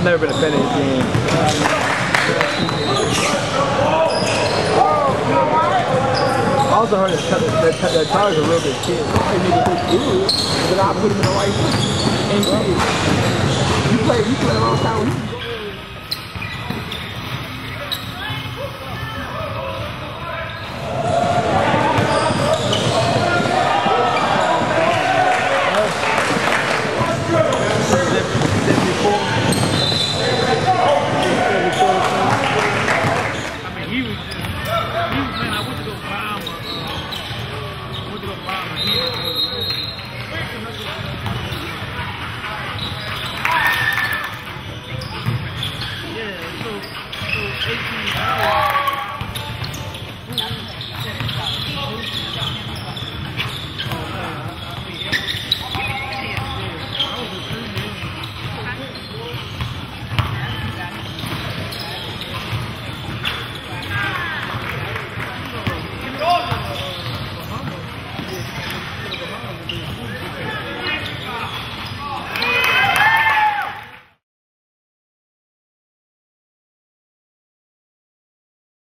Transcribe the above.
I've never been a fan of his game. I also heard that Tyler's a real good kid. That nigga look good, but I put him in the right position. You play a long time with him. I mean, he was saying I went to go buy him